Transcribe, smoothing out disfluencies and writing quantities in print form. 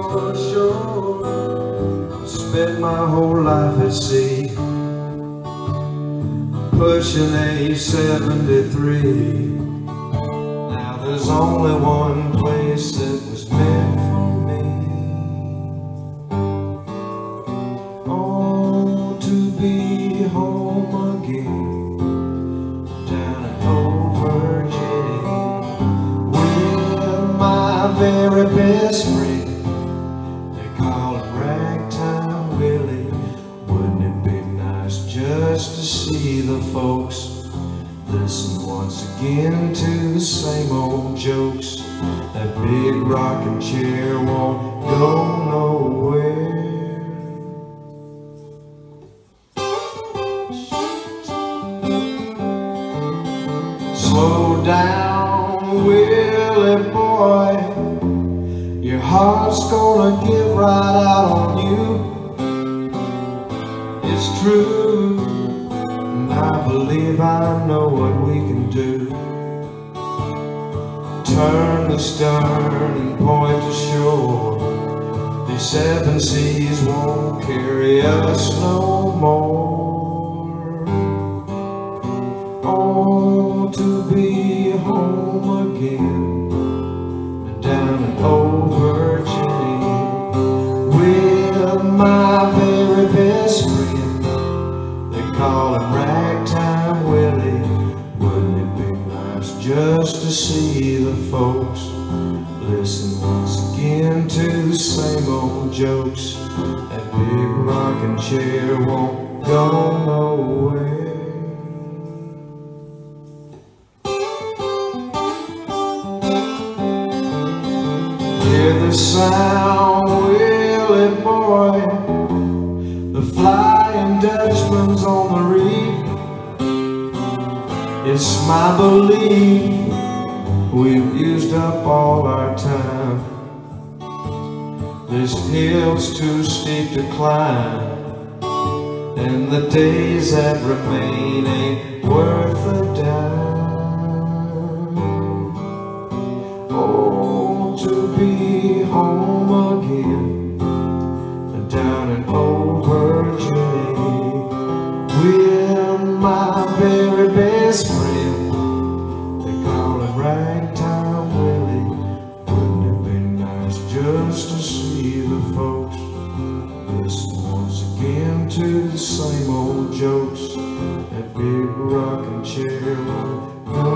on shore. Spent my whole life at sea, pushing A73. Now there's only one place that was meant for me. Oh, to be home again, down in Old Virginia, with my very best friend. They call him Ragtime Willie. Wouldn't it be nice just to see the folks listen once again to the same old jokes? That big rocking chair won't go nowhere. Slow down, Willie boy, your heart's gonna give right out on you. It's true, and I believe I know what we can do. Turn the stern and point to shore. These seven seas won't carry us no more. Oh, to be home again, down in Old Virginia, with my very best friend. They call him Ragtime Willie. Wouldn't it be nice just to see the folks listen once again to the same old jokes? That big rocking chair won't go nowhere. Hear the sound, Willie boy, the Flying Dutchman's on the reef. It's my belief we've used up all our time. This hill's too steep to climb, and the days that remain ain't worth a dime. Oh, to be home again, down in Old Virginia, with my very best friend. They call him Ragtime Willie. Wouldn't it be nice just to see the folks listen once again to the same old jokes? That big rocking chair won't go